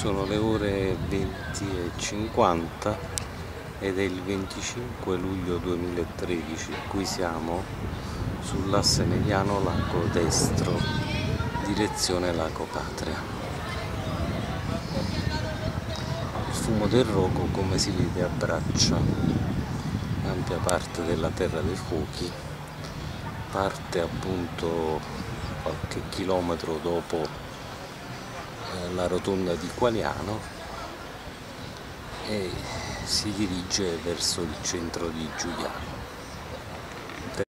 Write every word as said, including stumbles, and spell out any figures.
Sono le ore venti e cinquanta ed è il venticinque luglio duemilatredici. Qui siamo sull'asse mediano lago Destro, direzione Lago Patria. Il fumo del rogo, come si vede, abbraccia ampia parte della Terra dei Fuochi, parte appunto qualche chilometro dopo la rotonda di Qualiano e si dirige verso il centro di Giuliano.